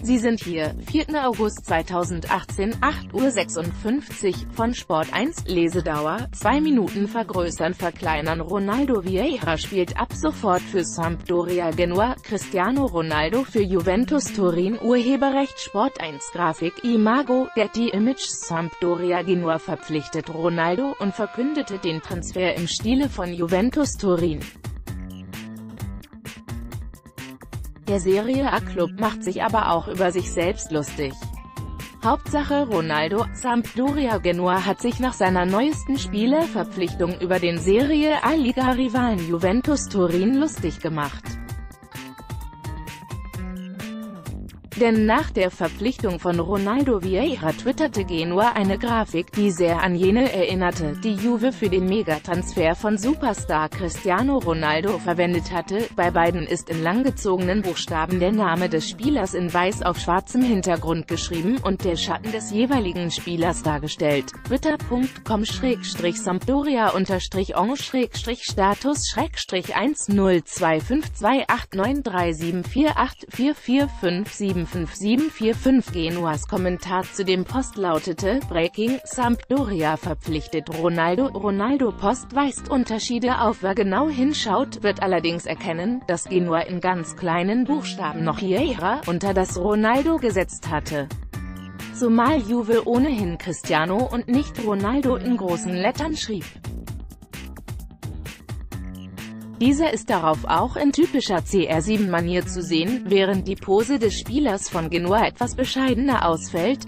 Sie sind hier, 4. August 2018, 8:56 Uhr, von Sport 1, Lesedauer, 2 Minuten vergrößern verkleinern. Ronaldo Vieira spielt ab sofort für Sampdoria Genua, Cristiano Ronaldo für Juventus Turin. Urheberrecht Sport 1 Grafik Imago, Getty Images. Sampdoria Genua verpflichtet Ronaldo und verkündete den Transfer im Stile von Juventus Turin. Der Serie A-Club macht sich aber auch über sich selbst lustig. Hauptsache Ronaldo. Sampdoria Genua hat sich nach seiner neuesten Spielerverpflichtung über den Serie A-Liga-Rivalen Juventus Turin lustig gemacht. Denn nach der Verpflichtung von Ronaldo Vieira twitterte Genua eine Grafik, die sehr an jene erinnerte, die Juve für den Megatransfer von Superstar Cristiano Ronaldo verwendet hatte. Bei beiden ist in langgezogenen Buchstaben der Name des Spielers in weiß auf schwarzem Hintergrund geschrieben und der Schatten des jeweiligen Spielers dargestellt. twitter.com/sampdoria_on/status_102528937484457 5745 Genuas Kommentar zu dem Post lautete: Breaking, Sampdoria verpflichtet Ronaldo. Ronaldo Post weist Unterschiede auf. Wer genau hinschaut, wird allerdings erkennen, dass Genua in ganz kleinen Buchstaben noch Vieira unter das Ronaldo gesetzt hatte. Zumal Juve ohnehin Cristiano und nicht Ronaldo in großen Lettern schrieb. Dieser ist darauf auch in typischer CR7-Manier zu sehen, während die Pose des Spielers von Genua etwas bescheidener ausfällt.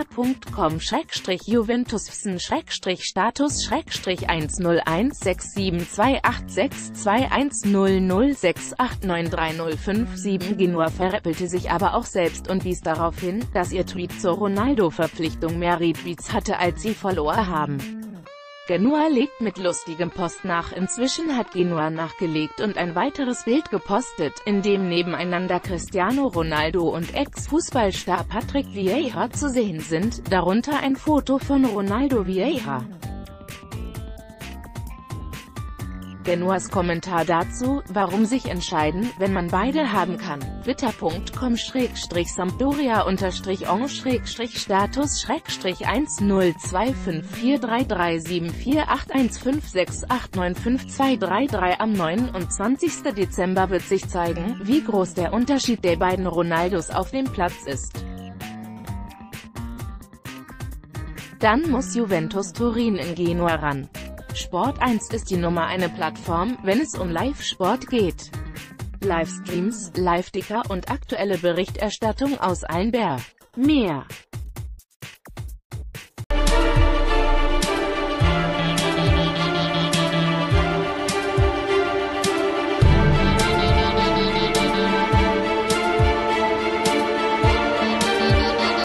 twitter.com/Juventus-status-1016728621006893057 Genua veräppelte sich aber auch selbst und wies darauf hin, dass ihr Tweet zur Ronaldo-Verpflichtung mehr Retweets hatte als sie Follower haben. Genua legt mit lustigem Post nach. Inzwischen hat Genua nachgelegt und ein weiteres Bild gepostet, in dem nebeneinander Cristiano Ronaldo und Ex-Fußballstar Patrick Vieira zu sehen sind, darunter ein Foto von Ronaldo Vieira. Genuas Kommentar dazu: Warum sich entscheiden, wenn man beide haben kann? twitter.com/on/status-1025433748156895233 Am 29. Dezember wird sich zeigen, wie groß der Unterschied der beiden Ronaldos auf dem Platz ist. Dann muss Juventus Turin in Genua ran. Sport 1 ist die Nummer 1 Plattform, wenn es um Live-Sport geht. Livestreams, Live-Ticker und aktuelle Berichterstattung aus allen Mehr.